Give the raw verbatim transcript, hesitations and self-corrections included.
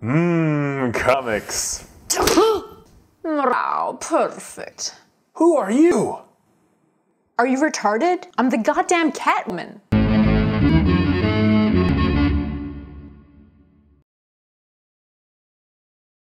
Mmm, comics. Wow, perfect. Who are you? Are you retarded? I'm the goddamn Catwoman.